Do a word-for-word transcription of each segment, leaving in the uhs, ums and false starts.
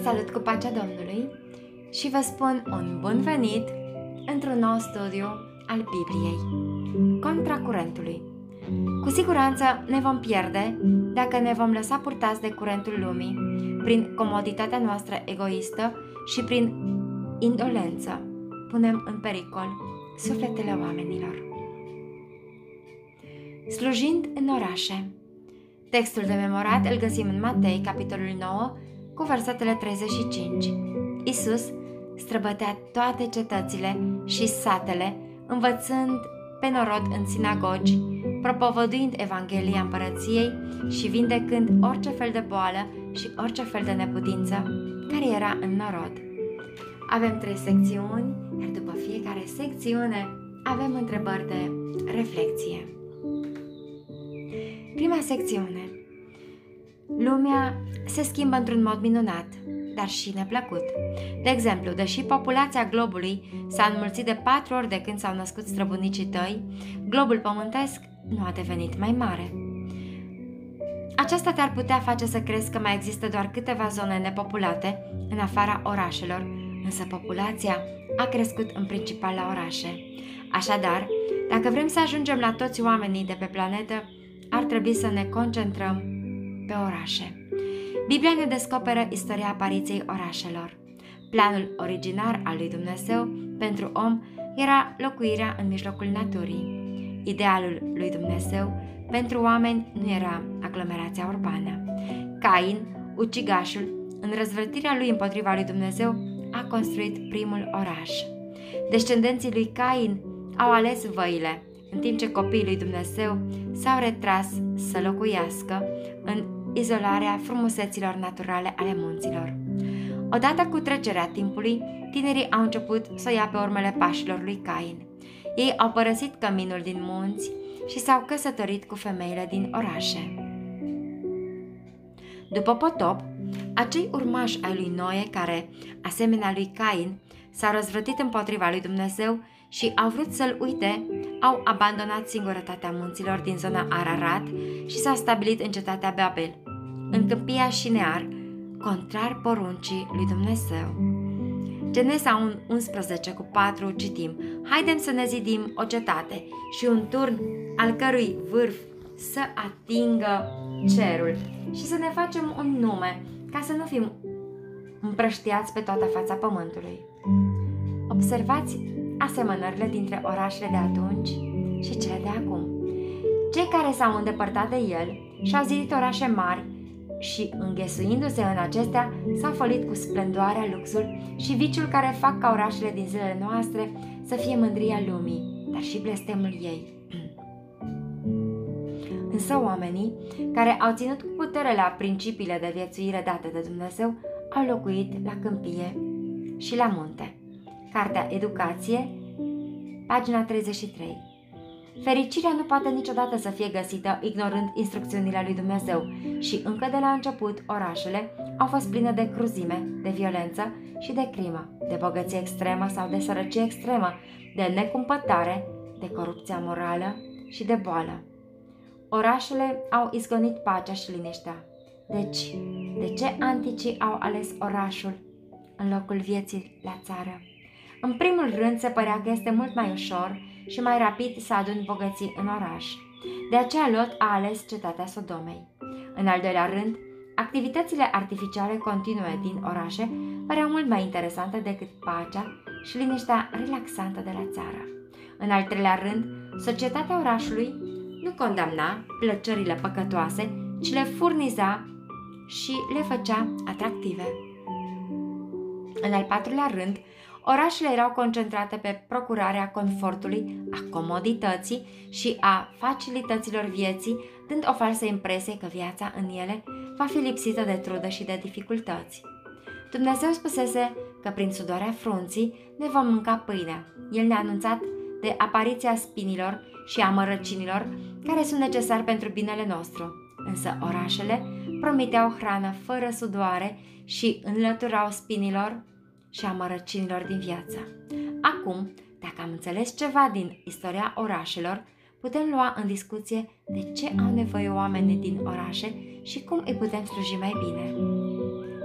salut cu pacea Domnului și vă spun un bun venit într-un nou studiu al Bibliei, Contra curentului. Cu siguranță ne vom pierde dacă ne vom lăsa purtați de curentul lumii, prin comoditatea noastră egoistă și prin indolență punem în pericol sufletele oamenilor. Slujind în orașe. Textul de memorat îl găsim în Matei, capitolul nouă, cu versetele treizeci și cinci. Iisus străbătea toate cetățile și satele, învățând pe norod în sinagogi, propovăduind Evanghelia Împărăției și vindecând orice fel de boală și orice fel de neputință care era în norod. Avem trei secțiuni, iar după fiecare secțiune avem întrebări de reflexie. Prima secțiune. Lumea se schimbă într-un mod minunat, dar și neplăcut. De exemplu, deși populația globului s-a înmulțit de patru ori de când s-au născut străbunicii tăi, globul pământesc nu a devenit mai mare. Aceasta te-ar putea face să crezi că mai există doar câteva zone nepopulate în afara orașelor, însă populația a crescut în principal la orașe. Așadar, dacă vrem să ajungem la toți oamenii de pe planetă, ar trebui să ne concentrăm pe orașe. Biblia ne descoperă istoria apariției orașelor. Planul originar al lui Dumnezeu pentru om era locuirea în mijlocul naturii. Idealul lui Dumnezeu pentru oameni nu era aglomerația urbană. Cain, ucigașul, în răzvrătirea lui împotriva lui Dumnezeu, a construit primul oraș. Descendenții lui Cain au ales văile, în timp ce copiii lui Dumnezeu s-au retras să locuiască în izolarea frumuseților naturale ale munților. Odată cu trecerea timpului, tinerii au început să ia pe urmele pașilor lui Cain. Ei au părăsit căminul din munți și s-au căsătorit cu femeile din orașe. După potop, acei urmași ai lui Noe care, asemenea lui Cain, s-au răzvrătit împotriva lui Dumnezeu și au vrut să-l uite, au abandonat singurătatea munților din zona Ararat și s-au stabilit în cetatea Babel, în câmpia Șinear, contrar poruncii lui Dumnezeu. Genesa unsprezece cu patru citim: Haidem să ne zidim o cetate și un turn al cărui vârf să atingă cerul și să ne facem un nume ca să nu fim împrăștiați pe toată fața pământului. Observați asemănările dintre orașele de atunci și cele de acum. Cei care s-au îndepărtat de el și-au zidit orașe mari și, înghesuindu-se în acestea, s-au fălit cu splendoarea, luxul și viciul care fac ca orașele din zilele noastre să fie mândria lumii, dar și blestemul ei. Însă oamenii care au ținut cu putere la principiile de viețuire date de Dumnezeu au locuit la câmpie și la munte. Cartea Educație, pagina treizeci și trei. Fericirea nu poate niciodată să fie găsită ignorând instrucțiunile lui Dumnezeu și încă de la început orașele au fost pline de cruzime, de violență și de crimă, de bogăție extremă sau de sărăcie extremă, de necumpătare, de corupția morală și de boală. Orașele au izgonit pacea și liniștea. Deci, de ce anticii au ales orașul în locul vieții la țară? În primul rând, se părea că este mult mai ușor și mai rapid să aduni bogății în oraș. De aceea Lot a ales cetatea Sodomei. În al doilea rând, activitățile artificiale continue din orașe păreau mult mai interesante decât pacea și liniștea relaxantă de la țară. În al treilea rând, societatea orașului nu condamna plăcerile păcătoase, ci le furniza și le făcea atractive. În al patrulea rând, orașele erau concentrate pe procurarea confortului, a comodității și a facilităților vieții, dând o falsă impresie că viața în ele va fi lipsită de trudă și de dificultăți. Dumnezeu spusese că prin sudoarea frunții ne vom mânca pâinea. El ne-a anunțat de apariția spinilor și a mărăcinilor care sunt necesari pentru binele nostru. Însă orașele promiteau hrană fără sudoare și înlăturau spinilor și amărăcinilor din viață. Acum, dacă am înțeles ceva din istoria orașelor, putem lua în discuție de ce au nevoie oamenii din orașe și cum îi putem sluji mai bine.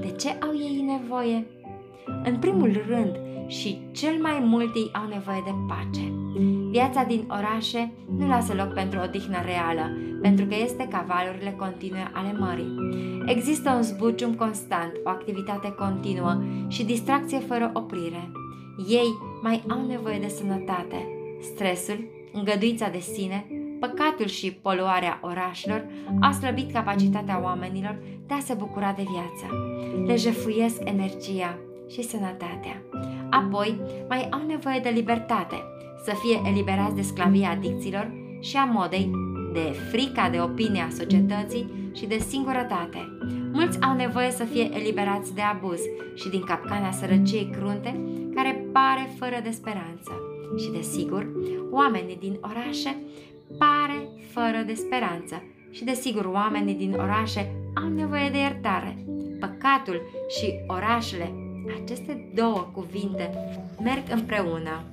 De ce au ei nevoie? În primul rând, și cel mai mult ei au nevoie de pace. Viața din orașe nu lasă loc pentru o odihnă reală, pentru că este ca valurile continue ale mării. Există un zbucium constant, o activitate continuă și distracție fără oprire. Ei mai au nevoie de sănătate. Stresul, îngăduința de sine, păcatul și poluarea orașelor au slăbit capacitatea oamenilor de a se bucura de viață. Le jefuiesc energia și sănătatea. Apoi, mai au nevoie de libertate, să fie eliberați de sclavia adicțiilor și a modei, de frica de opinia societății și de singurătate. Mulți au nevoie să fie eliberați de abuz și din capcana sărăciei crunte, care pare fără de speranță. Și, desigur, oamenii din orașe pare fără de speranță. Și, desigur, oamenii din orașe au nevoie de iertare. Păcatul și orașele, aceste două cuvinte, merg împreună.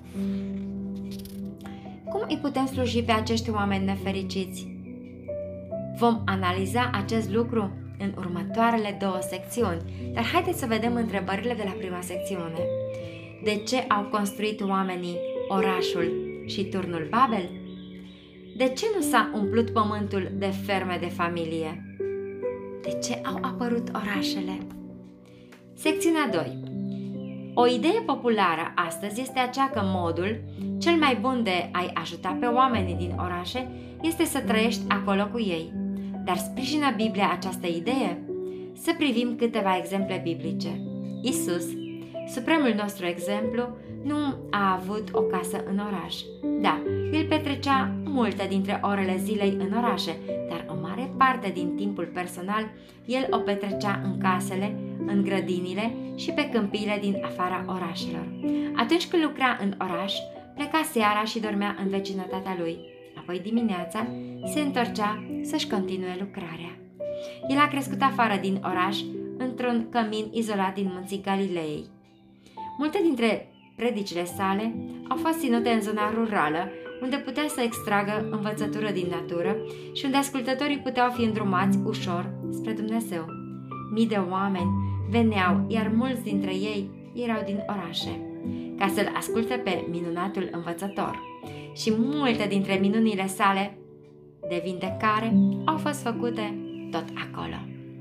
Cum îi putem sluji pe acești oameni nefericiți? Vom analiza acest lucru în următoarele două secțiuni, dar haideți să vedem întrebările de la prima secțiune. De ce au construit oamenii orașul și turnul Babel? De ce nu s-a umplut pământul de ferme de familie? De ce au apărut orașele? Secțiunea doi. O idee populară astăzi este aceea că modul cel mai bun de a-i ajuta pe oamenii din orașe este să trăiești acolo cu ei. Dar sprijină Biblia această idee? Să privim câteva exemple biblice. Isus, supremul nostru exemplu, nu a avut o casă în oraș. Da, el petrecea multe dintre orele zilei în orașe, dar o mare parte din timpul personal el o petrecea în casele, în grădinile și pe câmpiile din afara orașelor. Atunci când lucra în oraș, pleca seara și dormea în vecinătatea lui. Apoi dimineața se întorcea să-și continue lucrarea. El a crescut afară din oraș, într-un cămin izolat din munții Galilei. Multe dintre predicile sale au fost ținute în zona rurală, unde putea să extragă învățătură din natură și unde ascultătorii puteau fi îndrumați ușor spre Dumnezeu. Mii de oameni veneau, iar mulți dintre ei erau din orașe, ca să-l asculte pe minunatul învățător. Și multe dintre minunile sale de vindecare au fost făcute tot acolo.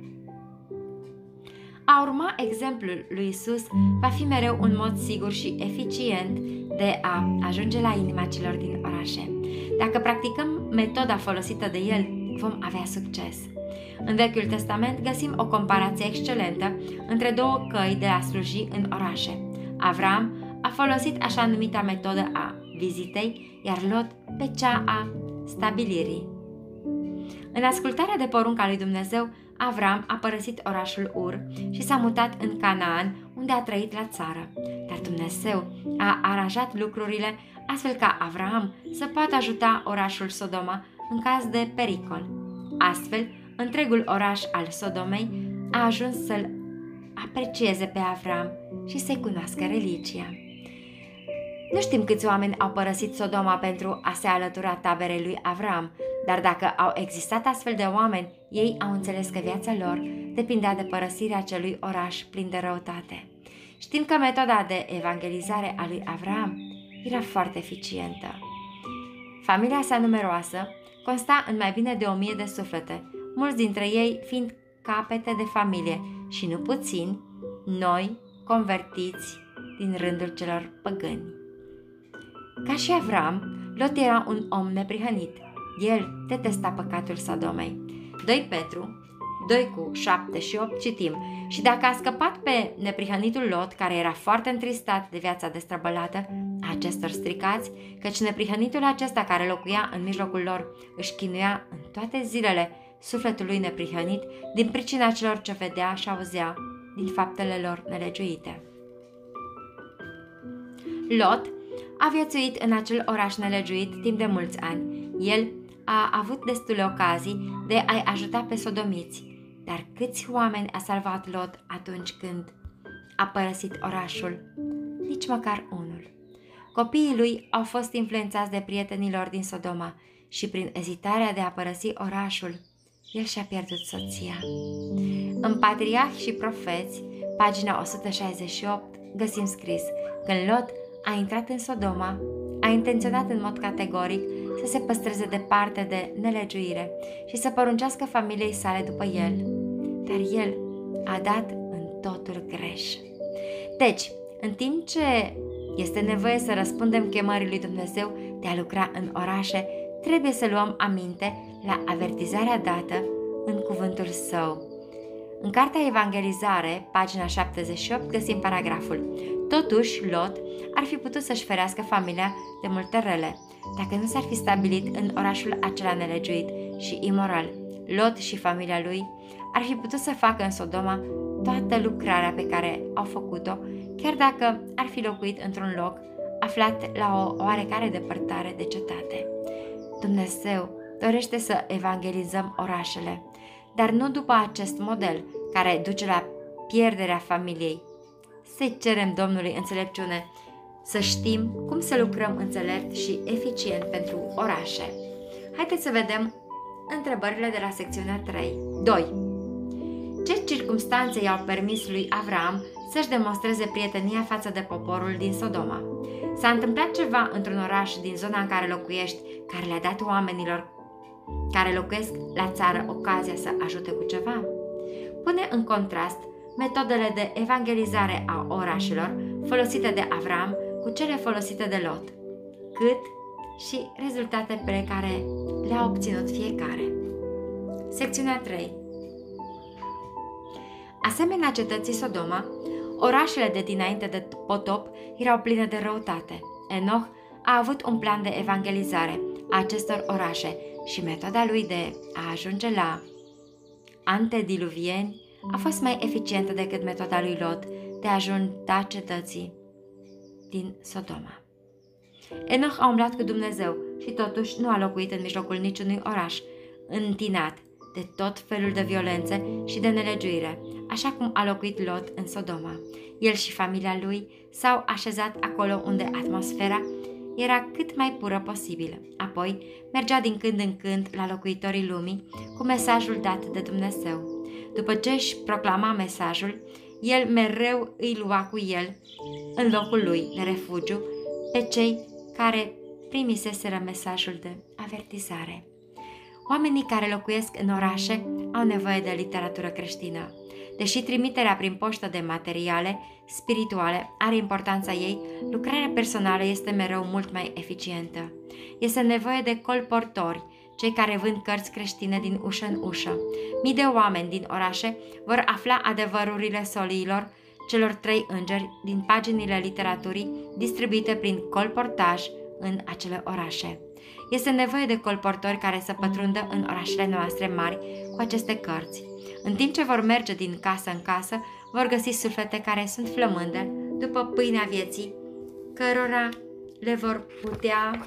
A urma exemplul lui Isus va fi mereu un mod sigur și eficient de a ajunge la inima celor din orașe. Dacă practicăm metoda folosită de el, vom avea succes. În Vechiul Testament găsim o comparație excelentă între două căi de a sluji în orașe. Avram a folosit așa numita metodă a vizitei, iar Lot pe cea a stabilirii. În ascultarea de porunca lui Dumnezeu, Avram a părăsit orașul Ur și s-a mutat în Canaan, unde a trăit la țară. Dar Dumnezeu a aranjat lucrurile astfel ca Avram să poată ajuta orașul Sodoma în caz de pericol. Astfel, întregul oraș al Sodomei a ajuns să-l aprecieze pe Avram și să-i cunoască religia. Nu știm câți oameni au părăsit Sodoma pentru a se alătura taberei lui Avram, dar dacă au existat astfel de oameni, ei au înțeles că viața lor depindea de părăsirea acelui oraș plin de răutate. Știm că metoda de evangelizare a lui Avram era foarte eficientă. Familia sa numeroasă consta în mai bine de o mie de suflete, mulți dintre ei fiind capete de familie și nu puțini noi convertiți din rândul celor păgâni. Ca și Avram, Lot era un om neprihănit. El detesta păcatul Sodomei. doi Petru doi cu șapte și opt citim: și dacă a scăpat pe neprihănitul Lot, care era foarte întristat de viața destrăbălată a acestor stricați, căci neprihănitul acesta care locuia în mijlocul lor își chinuia în toate zilele sufletul lui neprihănit din pricina celor ce vedea și auzea din faptele lor nelegiuite. Lot a viețuit în acel oraș nelegiuit timp de mulți ani. El a avut destule ocazii de a-i ajuta pe sodomiți, dar câți oameni a salvat Lot atunci când a părăsit orașul? Nici măcar unul. Copiii lui au fost influențați de prietenii lor din Sodoma și prin ezitarea de a părăsi orașul, el și-a pierdut soția. În Patriarhi și Profeți, pagina o sută șaizeci și opt, găsim scris: când Lot a intrat în Sodoma, a intenționat în mod categoric să se păstreze departe de nelegiuire și să poruncească familiei sale după el, dar el a dat în totul greș. Deci, în timp ce este nevoie să răspundem chemării lui Dumnezeu de a lucra în orașe, trebuie să luăm aminte la avertizarea dată în cuvântul Său. În cartea Evangelizare, pagina șaptezeci și opt, găsim paragraful: totuși, Lot ar fi putut să-și ferească familia de multe rele, dacă nu s-ar fi stabilit în orașul acela nelegiuit și imoral. Lot și familia lui ar fi putut să facă în Sodoma toată lucrarea pe care au făcut-o, chiar dacă ar fi locuit într-un loc aflat la o oarecare depărtare de cetate. Dumnezeu dorește să evangelizăm orașele, dar nu după acest model care duce la pierderea familiei. Să-i cerem Domnului înțelepciune, să știm cum să lucrăm înțelept și eficient pentru orașe. Haideți să vedem întrebările de la secțiunea trei. doi. Ce circumstanțe i-au permis lui Avram să-și demonstreze prietenia față de poporul din Sodoma? S-a întâmplat ceva într-un oraș din zona în care locuiești, care le-a dat oamenilor care locuiesc la țară ocazia să ajute cu ceva? Pune în contrast metodele de evangelizare a orașelor folosite de Avram cu cele folosite de Lot, cât și rezultate pe care le-a obținut fiecare. Secțiunea trei. Asemenea cetății Sodoma, orașele de dinainte de potop erau pline de răutate. Enoch a avut un plan de evangelizare a acestor orașe și metoda lui de a ajunge la antediluvieni a fost mai eficientă decât metoda lui Lot de a ajunta cetății din Sodoma. Enoch a umblat cu Dumnezeu și totuși nu a locuit în mijlocul niciunui oraș întinat de tot felul de violențe și de nelegiuire, așa cum a locuit Lot în Sodoma. El și familia lui s-au așezat acolo unde atmosfera era cât mai pură posibil. Apoi mergea din când în când la locuitorii lumii cu mesajul dat de Dumnezeu. După ce își proclama mesajul, el mereu îi lua cu el în locul lui de refugiu pe cei care primiseseră mesajul de avertizare. Oamenii care locuiesc în orașe au nevoie de literatură creștină. Deși trimiterea prin poștă de materiale spirituale are importanța ei, lucrarea personală este mereu mult mai eficientă. Este nevoie de colportori, cei care vând cărți creștine din ușă în ușă. Mii de oameni din orașe vor afla adevărurile soliilor celor trei îngeri din paginile literaturii distribuite prin colportaj în acele orașe. Este nevoie de colportori care să pătrundă în orașele noastre mari cu aceste cărți. În timp ce vor merge din casă în casă, vor găsi suflete care sunt flămânde după pâinea vieții, cărora le vor putea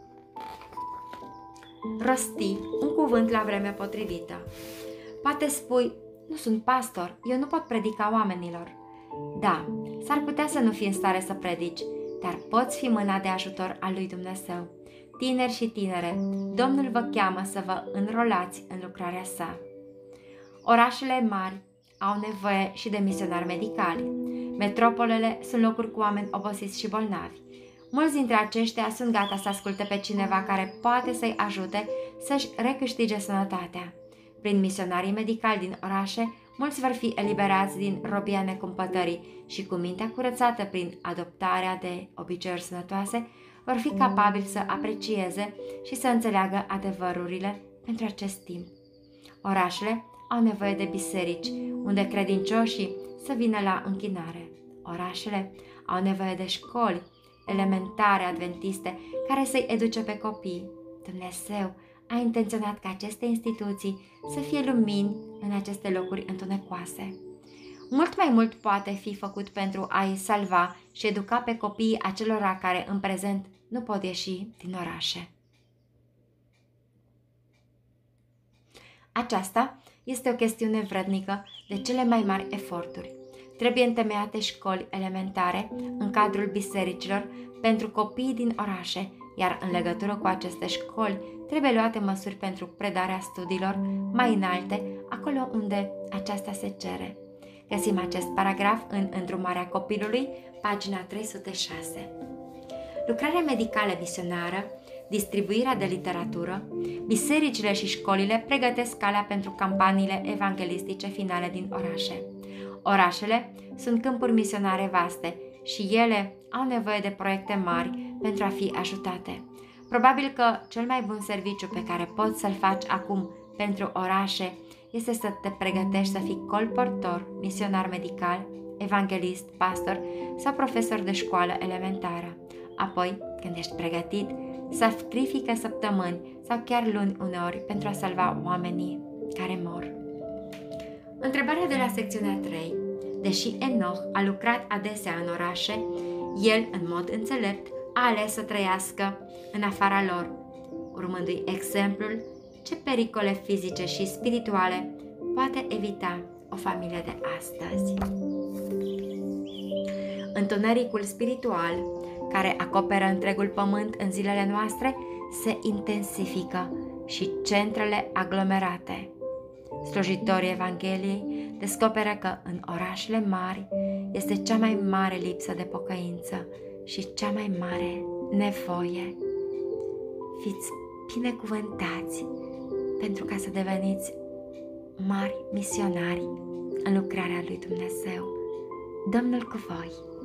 rosti un cuvânt la vremea potrivită. Poate spui: nu sunt pastor, eu nu pot predica oamenilor. Da, s-ar putea să nu fii în stare să predici, dar poți fi mâna de ajutor al lui Dumnezeu. Tineri și tinere, Domnul vă cheamă să vă înrolați în lucrarea sa. Orașele mari au nevoie și de misionari medicali. Metropolele sunt locuri cu oameni obosiți și bolnavi. Mulți dintre aceștia sunt gata să asculte pe cineva care poate să-i ajute să-și recâștige sănătatea. Prin misionarii medicali din orașe, mulți vor fi eliberați din robia necumpătării și cu mintea curățată prin adoptarea de obiceiuri sănătoase, vor fi capabili să aprecieze și să înțeleagă adevărurile pentru acest timp. Orașele au nevoie de biserici, unde credincioșii să vină la închinare. Orașele au nevoie de școli elementare adventiste care să-i educe pe copii. Dumnezeu a intenționat ca aceste instituții să fie lumini în aceste locuri întunecoase. Mult mai mult poate fi făcut pentru a-i salva și educa pe copiii acelora care în prezent nu pot ieși din orașe. Aceasta este o chestiune vrednică de cele mai mari eforturi. Trebuie întemeiate școli elementare în cadrul bisericilor pentru copiii din orașe, iar în legătură cu aceste școli trebuie luate măsuri pentru predarea studiilor mai înalte, acolo unde aceasta se cere. Găsim acest paragraf în Îndrumarea copilului, pagina trei sute șase. Lucrarea medicală misionară, distribuirea de literatură, bisericile și școlile pregătesc calea pentru campaniile evanghelistice finale din orașe. Orașele sunt câmpuri misionare vaste și ele au nevoie de proiecte mari pentru a fi ajutate. Probabil că cel mai bun serviciu pe care poți să-l faci acum pentru orașe este să te pregătești să fii colportor, misionar medical, evanghelist, pastor sau profesor de școală elementară. Apoi, când ești pregătit, sacrifică săptămâni sau chiar luni uneori pentru a salva oamenii care mor. Întrebarea de la secțiunea trei. Deși Enoch a lucrat adesea în orașe, el, în mod înțelept, a ales să trăiască în afara lor, urmându-i exemplul ce pericole fizice și spirituale poate evita o familie de astăzi. Întunericul spiritual, care acoperă întregul pământ în zilele noastre, se intensifică și centrele aglomerate. Slujitorii Evangheliei descoperă că în orașele mari este cea mai mare lipsă de pocăință și cea mai mare nevoie. Fiți binecuvântați pentru ca să deveniți mari misionari în lucrarea lui Dumnezeu. Domnul cu voi!